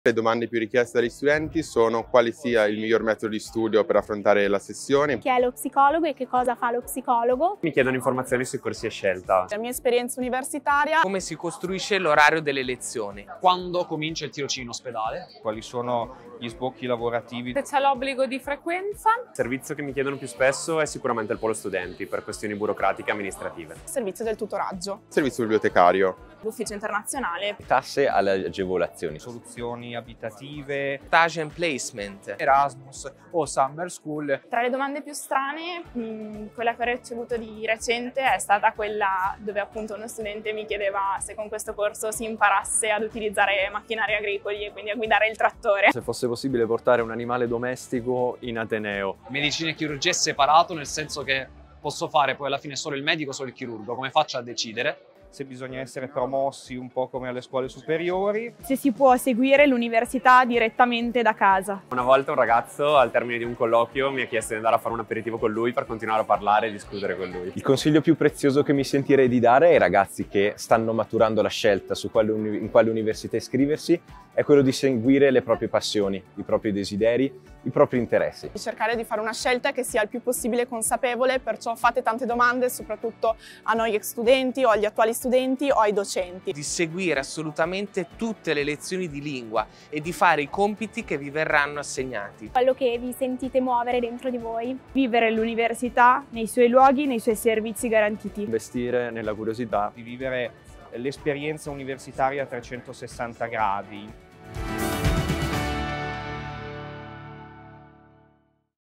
Le domande più richieste dagli studenti sono quale sia il miglior metodo di studio per affrontare la sessione, chi è lo psicologo e che cosa fa lo psicologo. Mi chiedono informazioni sui corsi e scelta, la mia esperienza universitaria, come si costruisce l'orario delle lezioni, quando comincia il tirocinio in ospedale, quali sono gli sbocchi lavorativi, se c'è l'obbligo di frequenza. Il servizio che mi chiedono più spesso è sicuramente il polo studenti per questioni burocratiche e amministrative, il servizio del tutoraggio, servizio bibliotecario, l'ufficio internazionale, tasse alle agevolazioni, soluzioni abitative, stage and placement, Erasmus o Summer School. Tra le domande più strane, quella che ho ricevuto di recente è stata quella dove appunto uno studente mi chiedeva se con questo corso si imparasse ad utilizzare macchinari agricoli e quindi a guidare il trattore. Se fosse possibile portare un animale domestico in Ateneo. Medicina e chirurgia è separato, nel senso che posso fare poi alla fine solo il medico o solo il chirurgo, come faccio a decidere? se bisogna essere promossi un po' come alle scuole superiori. Se si può seguire l'università direttamente da casa. Una volta un ragazzo al termine di un colloquio mi ha chiesto di andare a fare un aperitivo con lui per continuare a parlare e discutere con lui. Il consiglio più prezioso che mi sentirei di dare ai ragazzi che stanno maturando la scelta su in quale università iscriversi è quello di seguire le proprie passioni, i propri desideri, i propri interessi. Cercare di fare una scelta che sia il più possibile consapevole, perciò fate tante domande soprattutto a noi ex studenti o agli attuali studenti o ai docenti. Di seguire assolutamente tutte le lezioni di lingua e di fare i compiti che vi verranno assegnati. Quello che vi sentite muovere dentro di voi. Vivere l'università nei suoi luoghi, nei suoi servizi garantiti. Investire nella curiosità. Di vivere l'esperienza universitaria a 360 gradi.